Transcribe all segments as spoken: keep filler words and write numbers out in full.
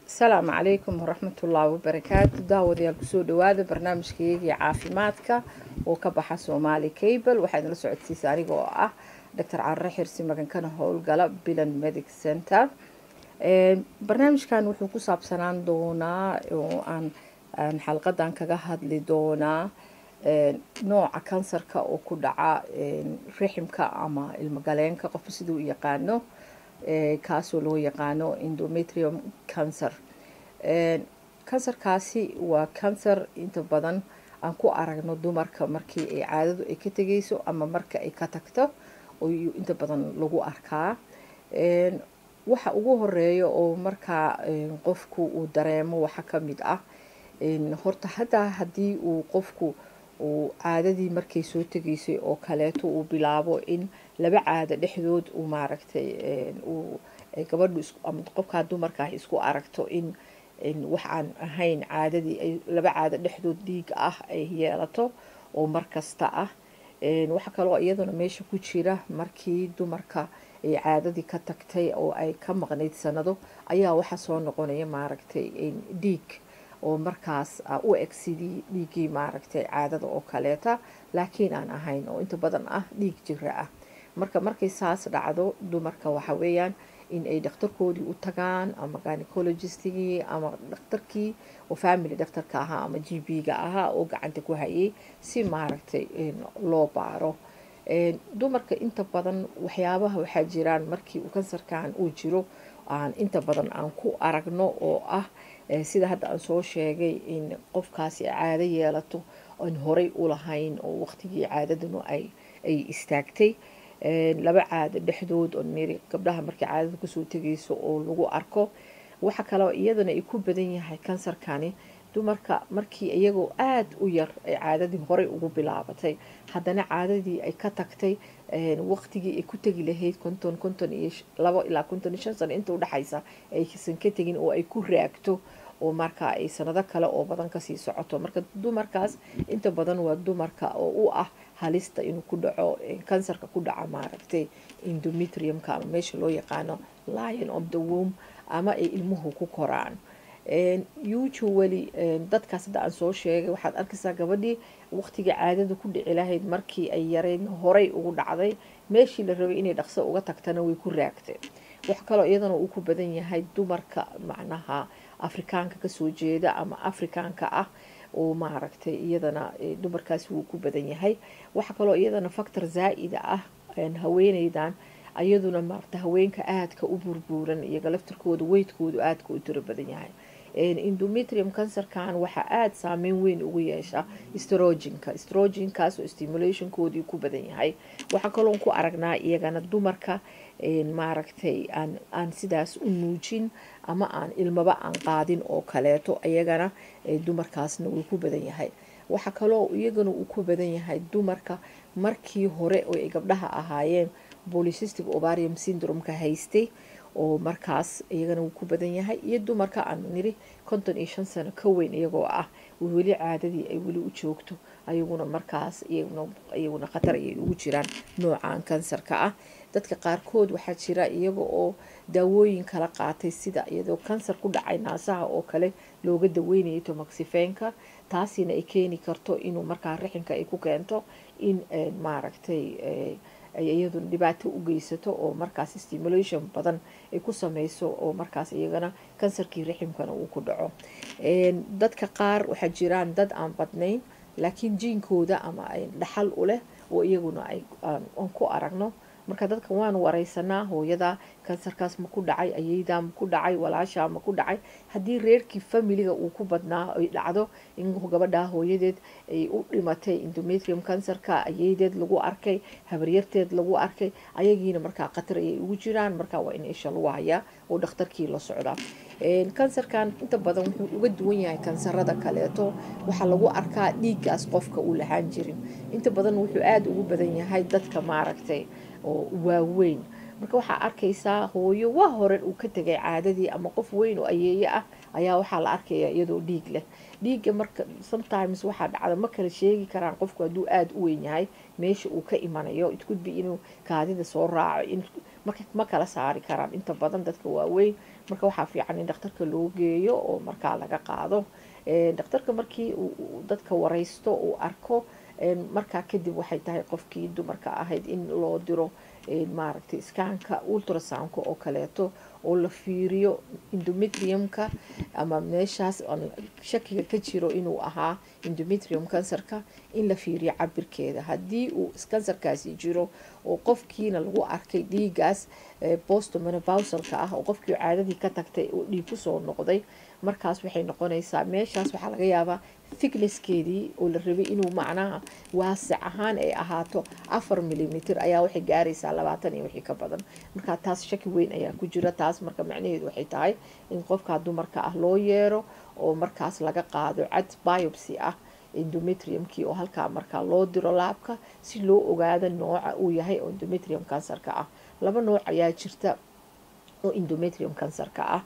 السلام عليكم ورحمة الله وبركاته. داود يا كسو دواده برنامج كيجي عافيمادك وكبحة سومالي كيبل وحيد لسعود سيساري قوة دكتور عرّي حرسي مكان كان هول قلب بلان ميديك سنتر. برنامج كان وحو كساب سنان دونا وعن عن حلقة دان كجهد لدونا نوع كانسر كا أو كدعاء رحم كا أما المجالين كقف سدو يقانو kaasoo loo yaqaano endometrium cancer. Cancer kaasi waa cancer inta badan aan ku aragno dumarka markii ay caadadu ay ka tagayso ama marka ay ka tagto oo inta badan lagu arkaa. Waxa ugu horeeyo oo marka qofku uu dareemo waxa ka mid ah horta hada hadii uu qofku uu caadadii markay soo tagaysay oo kaleeto uu bilaabo in laba caado dhexdood uu maaragtay uu gabadhu ama qofka dumarka ah isku aragto in in wax aan ahayn caadadii ay laba caado dhexdood dhiig ah ay yeelato oo markasta ah. Waxa kale oo iyaduna meesha ku jira markii dumarka ay caadadii ka tagtay oo ay ka maqnayd sanado ayaa waxa soo noqonaya maaragtay dhiig oo markaas u eg sidii dhiigii maaragtay caadada oo kaleeta laakiin aan ahayn oo inta badan ah dhiig jira ah. marka markay saas dhacdo dumarka waxa weeyaan in ay dhakhtarkoodii u tagaan ama gynecologist-gii ama dhakhtarkii oo family dhakhtarka ahaa ama G P-ga ahaa oo gacanta ku hayay si maaragtay loo baaro. Dumarka inta badan waxyaabaha waxa jiraan markii uu kansarkan uu jiro aan inta badan aan ku aragno oo ah sida hadda aan soo sheegay in qofkaasi caado yeelato aan horay u lahayn oo waqtigii caadaduna ay ay istaagtay laba caado dhexdood oo niri gabdhaha markii caadada ku soo tagayso oo lagu arko. waxa kale oo iyadana ay ku badan yahay kansarkani dumarka markii iyagoo aad u yar ay caadadii horay ugu bilaabatay haddana caadadii ay ka tagtay waqtigii ay ku tagi lahayd konton konton iyo labo ilaa konton iyo shan sano inta u dhaxaysa ay kisan ka tagin oo ay ku raagto oo marka ay sanado kale oo badan ka sii socoto. marka dumarkaas inta badan waa dumarka oo u ah halista inuu ku dhaco kansarka ku dhaca maaragtay endometriumka ama meesha loo yaqaano lining of the womb ama ay ilmuhu ku koraan. usually dadkaas hadda aan soo sheegay waxaad arkaysaa gabadhii waqtiga caadada ku dhici lahayd markii ay yareyn horay ugu dhacday meeshii la rabay inay dhaqso uga tagtana way ku raagtay. wax kale oo iyadana uu ku badan yahay dumarka macnaha afrikaanka ka soo jeeda ama afrikaanka ah oo maaragtay iyadana dumarkaasi wuu ku badan yahay. waxa kale oo iyadana factor zaa'ida ah haweeneydan ayaduna maaragtay haweenka aadka u burbuuran iyaga laftirkooda weydkoodu aadka u tiro badan yahay. endometrium cancerkan waxa aad saameyn weyn ugu yeesha estrogenka estrogenkaas oo stimulationkoodii ku badan yahay. waxa kale oo ku aragnaa iyagana dumarka maaragtay aan aan sidaas u nuujin ama aan ilmaba aan qaadin oo kaleeto iyagana dumarkaasna wuu ku badan yahay. waxa kale oo iyagana uu ku badan yahay dumarka markii hore oo ay gabdhaha ahaayeen polycystic ovarian syndrome-ka haystay oo markaas iyagana wuu ku badan yahay iyo dumarka aan niri konton iyo shan sano ka weyn iyagoo ah weli caadadii ay weli u joogto ayaguna markaas iyaguna iyaguna khatar ay ugu jiraan noocan kansarka ah. dadka qaarkood waxaa jira iyaga oo daawooyin kala qaatay sida iyadoo kansar ku dhacay naasaha oo kale looga daweynayo tamoxifenka taasina ay keeni karto inuu markaa rixinka ay ku keento in maaragtay ay iyadu dhibaato u geysato oo markaas stimulation badan ay ku sameyso oo markaas iyagana kansarkii riximkana uu ku dhaco. dadka qaar waxaa jiraan dad aan badnayn laakiin jiinkooda ama ay dhaxal u leh oo iyaguna ay aan ku aragno. marka dadka waan wareysanaa hooyada kansarkaas ma ku dhacay ayeyda ma ku dhacay walaasha ma ku dhacay haddii reerkii familiga uu ku badnaa ay dhacdo in gabadha hooyadeed ay u dhimatay endometrium cancerka ayeydeed lagu arkay habaryarteed lagu arkay ayagiina markaa khatar ayay ugu jiraan. marka waa in isha lagu hayaa oo dhakhtarkii la socdaa. kansarkan inta badan wuxuu uga duwan yahay kansarada kaleeto waxa lagu arkaa dhiiggaas qofka uu lahaan jirin inta badan wuxuu aad ugu badan yahay dadka maaragtay oo waaweyn. marka waxaa arkaysaa hooyo waa hore uu ka tagay caadadii ama qof weyn oo ayeeye ah ayaa waxaa la arkayaa iyadoo dhiig leh. dhiigga marka sometimes waxaa dhacda ma kala sheegi karaan qofku hadduu aad u weyn yahay meesha uu ka imanayo it could be inuu kaadida soo raaco in marka ma kala saari karaan inta badan dadka waaweyn. marka waxaa fiican in dhakhtarka loo geeyo oo markaa laga qaado. dhakhtarka markii uu dadka wareysto uu arko markaa kadib waxay tahay qofkii dumarka ahayd in loo diro maaragtay iskaanka ultrasoundka oo kaleeto oo la fiiriyo endometriumka ama meeshaas shakiga ka jiro inuu ahaa endometrium kansarka, in la fiiriyo cabirkeeda. haddii uu kansarkaasi jiro oo qofkiina lagu arkay dhiigaas postmenopausalka ah oo qofkii caadadii ka tagtay oo dhiig kusoo noqday, markaas waxay noqonaysaa meeshaas waxaa laga yaabaa thicknesskeedii oo la rabay inuu macnaha waasic ahaan ay ahaato afar milimitir ayaa waxay gaaraysaa labaatan iyo wixii ka badan. marka taas shaki weyn ayaa ku jira. taas marka macnaheedu waxay tahay in qofka dumarka ah loo yeero oo markaas laga qaado cad biopsy ah endometriumkii oo halkaa markaa loo diro laabka si loo ogaado nooca uu yahay oo endometrium kansarka ah. laba nooc ayaa jirta oo endometrium kansarka ah.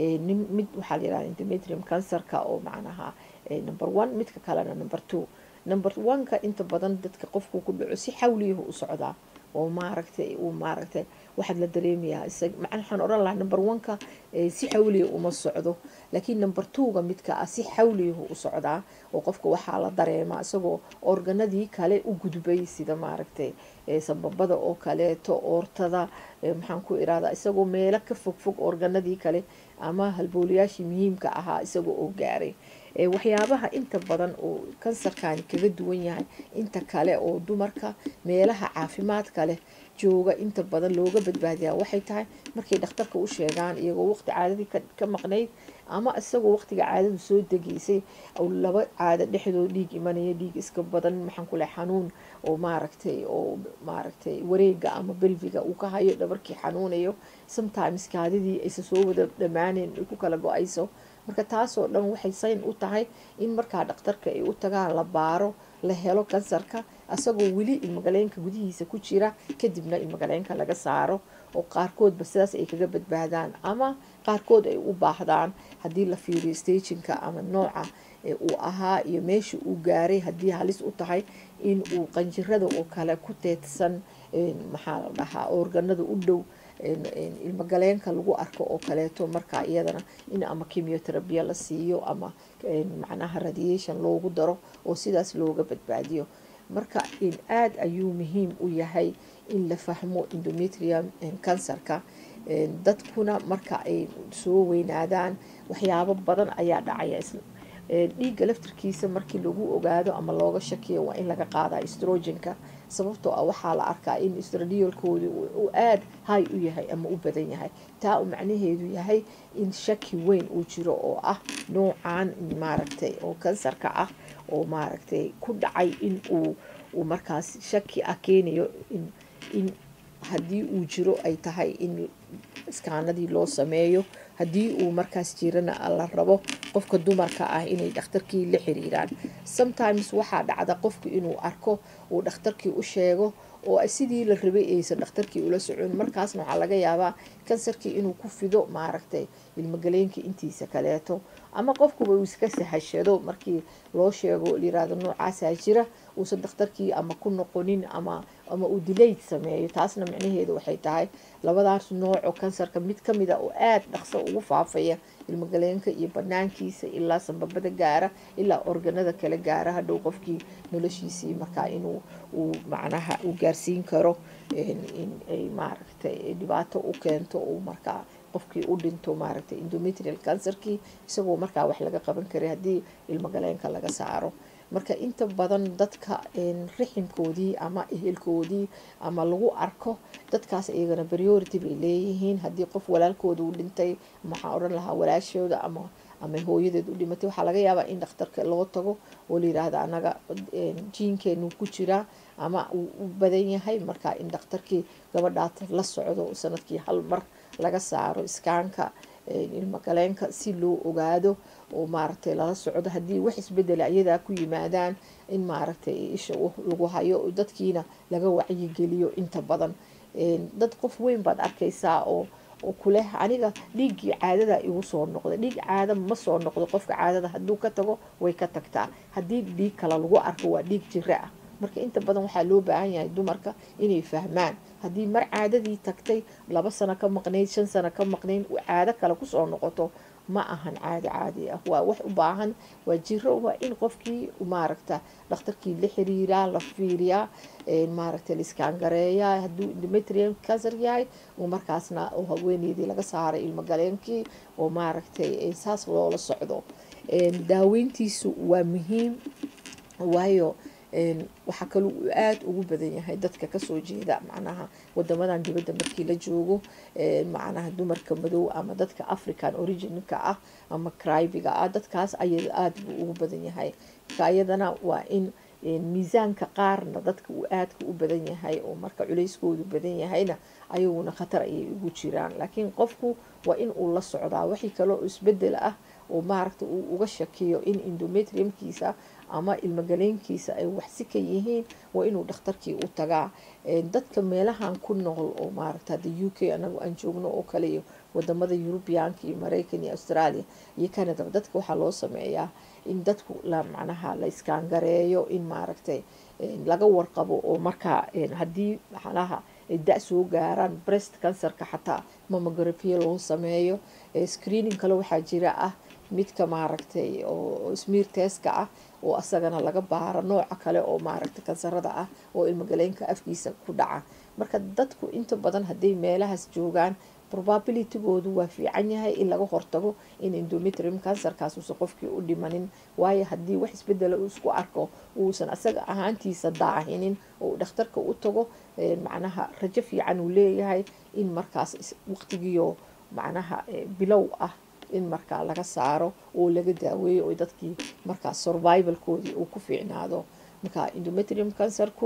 mid waxaa la yidhahda endometrium kansarka oo macnaha number one, midka kalena number two. number one-ka inta badan dadka qofku ku dhaco si xawliyahu u socdaa oo maaragtay uu maaragtay waxaad la dareemayaa isaga macna waxaan oran lahaa number one-ka si xawliya uma socdo, laakiin number two-ga midka ah si xawliyahu u socdaa oo qofka waxaa la dareemaa isagoo organadii kale u gudbay sida maaragtay sababada oo kaleeto, oortada, maxaan ku iraahdaa isagoo meelo ka fogfog organadii kale ama halbooliyaashii muhiimka ahaa isagoo oo gaaray. waxyaabaha inta badan oo kansarkani kaga duwan yahay inta kale oo dumarka meelaha caafimaadka leh jooga inta badan looga badbaadiyaa waxay tahay markay dhakhtarka u sheegaan iyagoo waqti caadadii ka maqnayd ama isagoo waqtiga caadadu soo degaysay oo laba caado dhexdood dhiig imanaya, dhiig iska badan, maxaan ku leeyahay xanuun oo maaragtay oo maaragtay wareega ama belviga uu ka hayo, dhabarkii xanuunayo, sometimes kaadidii aysan soo wada dhammaaneen ay ku kala go-ayso. marka taasoo dhan waxay sayn u tahay in markaa dhakhtarka ay u tagaan la baaro la helo kansarka asagoo weli ilmagaleenka gudihiisa ku jira, kadibna ilmagaleenka laga saaro oo qaarkoodba sidaas ay kaga badbaadaan ama qaarkood ay u baahdaan haddii la fiiriyo stagingka ama nooca uu ahaa iyo meesha uu gaaray haddii halis u tahay in uu qanjirada oo kale ku teedsan maxaa la dhahaa organada u dhow ilmagaleenka lagu arko oo kaleeto, markaa iyadana in ama chemotherapy la siiyo ama macnaha radiation loogu daro oo sidaas looga badbaadiyo. marka in aad ayuu muhiim u yahay in la fahmo endometrium kansarka. dadkuna marka ay soo weynaadaan waxyaabo badan ayaa dhacaya. dhiigga laftirkiisa markii lagu ogaado ama looga shakiyo waa in laga qaadaa estrogenka, sababtoo ah waxaa la arkaa in estradiolkooda uu aad hay u yahay ama u badan yahay. taa uu macnaheedu yahay in shaki weyn uu jiro oo ah noocan maaragtay oo kansarka ah oo maaragtay ku dhacay in uu uu markaas shaki ah keenayo in in haddii uu jiro ay tahay in iskaanadii loo sameeyo, haddii uu markaas jirana la rabo qofka dumarka ah inay dhakhtarkii la xiriiraan. sometimes waxaa dhacda qofku inuu arko uu dhakhtarkii u sheego oo sidii la rabay aysan dhakhtarkii ula socon, markaasna waxaa laga yaabaa kansarkii inuu ku fido maaragtay ilmagaleenka intiisa kaleeto, ama qofkuba uu iska sahashado markii loo sheego liraado noocaasaa jira uusan dhakhtarkii ama ku noqonin ama ama uu delayed sameeyo. taasna macnaheedu waxay tahay labadaas nooc oo kansarka mid ka mid ah oo aad dhaqso ugu faafaya ilmagaleenka iyo banaankiisa ilaa sanbabada gaara ilaa organada kale gaara, hadhow qofkii noloshiisii markaa inuu uu macnaha uu gaarsiin karo in ay maaragtay dhibaato u keento uu markaa qofkii u dhinto maaragtay endometrial kansarkii isagoo markaa wax laga qaban karay haddii ilmagaleenka laga saaro. marka inta badan dadka riximkoodii ama ehelkoodii ama lagu arko dadkaas iyagana priority bay leeyihiin. haddii qof walaalkooda uu dhintay maxaa odhan lahaa walaashooda ama ama hooyadeed u dhimatay, waxaa laga yaabaa in dhakhtarka loo tago oo la yiraahdo anaga jiinkeenu ku jiraa ama uu u badan yahay, markaa in dhakhtarkii gabadhaas la socdo sanadkii hal mar laga saaro iskaanka ilmagaleenka si loo ogaado oo maaragtay lala socdo haddii wax isbedela iyadaa ku yimaadaan in maaragtay isha lagu hayo dadkiina laga wacyigeliyo. inta badan dad qof weyn baad arkaysaa oo oo kuleh aniga dhiiggii caadada igu soo noqday. dhiig caada ma soo noqdo, qofka caadada hadduu ka tago way ka tagtaa, haddii dhiig kale lagu arko waa dhiig jira ah. marka inta badan waxaa loo baahan yahay dumarka inay fahmaan haddii mar caadadii tagtay laba sano ka maqnayd shan sano ka maqnayn caado kale kusoo noqoto ma ahan caadi caadi ah waa wax u baahan waa jiro waa in qofkii maaragta dhakhtarkii la xiriiraa la fiiriyaa maaragta la iskaangareeyaa hadduu endometrium cancer yahay oo markaasna oo haweeneydii laga saaray ilmo galeenkii oo maaragtay saas loola socdo daaweyntiisu waa muhiim waayo waxaa kaloo aada ugu badan yahay dadka kasoo jeeda macnaha wadamadan dibadda markii la joogo macnaha dumarka madow ama dadka african originka ah ama caribiga ah dadkaas ayada aada buu ugu badan yahay marka ayadana waa in miisaanka qaarna dadka uu aadka u badan yahay oo marka culeyskoodu badan yahayna ayaguna khatar ayay ugu jiraan laakiin qofku waa in uu la socdaa wixii kaloo isbedel ah oo maaragta uu uga shakiyo in endometriumkiisa ama ilmagaleenkiisa ay waxsi ka yihiin waa inuu dhakhtarkii u tagaa dadka meelahan ku nool oo maaragta hadda u k anagu aan joogno oo kale iyo wadamada yurubiyaanka iyo maraykan iyo australia iyo canada dadka waxaa loo sameeyaa in dadku la macnaha la iskaangareeyo in maaragtay laga warqabo oo markaa haddii maxalaha da soo gaaraan breast cancerka xataa mammography loo sameeyo screening kale waxaa jira ah midka maaragtay oo smear testka ah oo asagana laga baaro nooca kale oo maaragtay kansarada ah oo ilmagaleenka afkiisa ku dhaca marka dadku inta badan hadday meelahaas joogaan probabilitygoodu waa fiican yahay in laga hortago in endometrium cancerkaas uusan qofkii u dhimanin waayo haddii wax isbedela uu isku arko uusan asaga ahaantiisa daahinin oo dhakhtarka u tago macnaha rajo fiican uu leeyahay in markaas waqtigiyo macnaha bilow ah in markaa laga saaro oo laga daaweeyo oo dadkii markaa survivalkoodii uu ku fiicnaado marka endometrium cancerku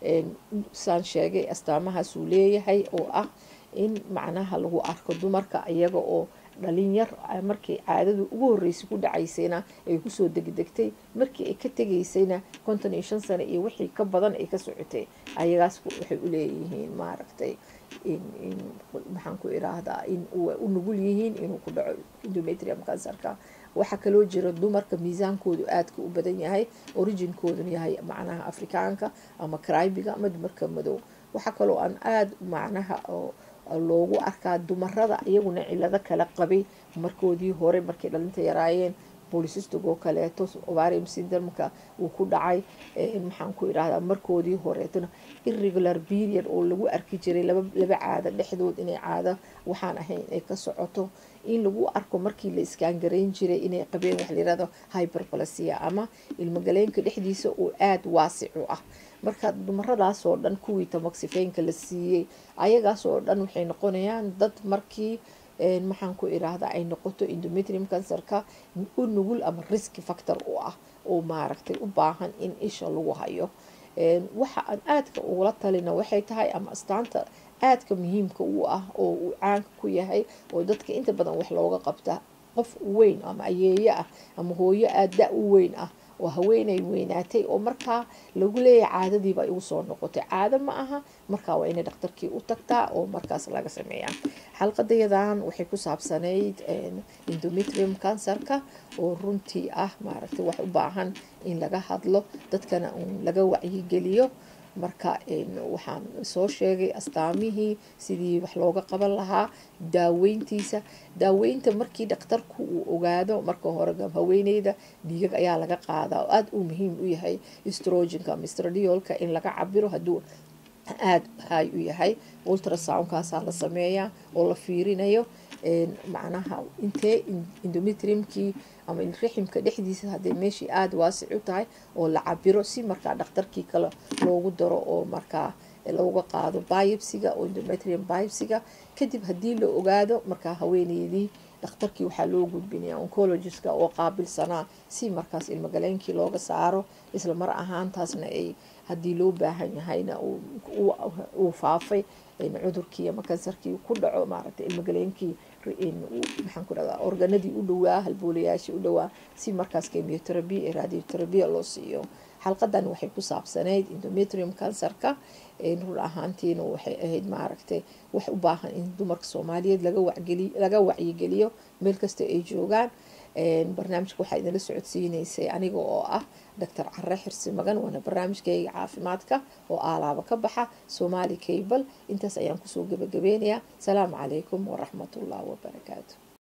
saan sheegay astaamahaas uu leeyahay oo ah in macnaha lagu arko dumarka iyaga oo dhalinyar markii caadadu ugu horeysay ku dhacaysayna ay kusoo degdegtay markii ay ka tegaysayna konton iyo shan sano iyo wixii ka badan ay ka socotay ayagaas waxay u leeyihiin maaragtay in in maxaan ku iraahdaa in u nugul yihiin inuu ku dhaco endometrium cancerka waxaa kaloo jira dumarka miisaankoodu aadka u badan yahay originkooduna yahay macnaha afrikaanka ama caribiga ama dumarka madow waxaa kaloo aan aada macnaha oo loogu arkaa dumarada iyaguna cilado kala qabay markoodii hore markay dhalinta yaraayeen polycystic oo kaleeto ovarian syndrome-ka uu ku dhacay maxaan ku irahdaa markoodii horeetona irregular period oo lagu arki jiray laba laba caado dhexdood inay caado waxaan ahayn ay ka socoto in lagu arko markii la iskaangarayn jiray inay qabeen wax la yirahdo hyperplasia ama ilmagaleenka dhexdiisa oo aada waasic u ah marka dumaradaas oo dhan kuwii tamoxifeynka la siiyey ayagaas oo dhan waxay noqonayaan dad markii maxaan ku iraahdaa ay noqoto endometrium cancerka u nugul ama risk factor u ah oo maaragtay u baahan in isha lagu hayo waxa aan aadka ugula talina waxay tahay ama astaanta aadka muhiimka u ah oo uu caanka ku yahay oo dadka inta badan wax looga qabta qof weyn ama ayeeyo ah ama hooyo aada da u weyn ah oo haweenay weynaatay oo markaa lagu leeyahay caadadiiba igu soo noqotay caado ma aha markaa waa inay dhakhtarkii u tagtaa oo markaas laga sameeyaa xalqadayadan waxay ku saabsanayd endometrium cancerka oo runtii ah maaragtay wax u baahan in laga hadlo dadkana laga wacyigeliyo marka waxaan soo sheegay astaamihii sidii wax looga qaban lahaa daaweyntiisa daaweynta markii dhakhtarku uu ogaado marka hore haweeneyda dhiigag ayaa laga qaadaa oo aada uu muhiim u yahay estrogenka ama estradiolka in laga cabiro hadduu aada hay u yahay ultrasoundkaasaa la sameeyaa oo la fiirinayo macnaha intee endometriumkii ama raximka dhexdiisa hadday meeshii aada waasic u tahay oo la cabiro si markaa dhakhtarkii kale loogu daro oo markaa looga qaado biopsiga oo endometrium biopsiga kadib haddii la ogaado markaa haweeneydii dhakhtarkii waxaa loo gudbinayaa oncologistka oo qaabilsanaa si markaas ilmagaleenkii looga saaro isla mar ahaantaasna ay haddii loo baahan yahayna uu faafay cudurkii ama kansarkii ku dhaco maaragtay ilmagaleenkii maxaan ku dhahdaa organadii u dhowaa halboolayaashii u dhowaa si markaas chemotherapy ee radiotherapy loo siiyo xalqadan waxay ku saabsanayd endometrium cancerka run ahaantiina waxay ahayd maaragtay wax u baahan in dumarka soomaaliyeed laga wacyigeliyo laga wacyigeliyo meel kasta ay joogaan barnaamijka waxaa idinla socodsiinaysay aniga oo ah doctor Carre Xirsi Magan, waana barnaamijkayga caafimaadka oo aalaaba ka baxa Somali Cable. intaas ayaan kusoo gabagabeynayaa. Salaamu calaykum waraxmatullaahi wabarakaatu.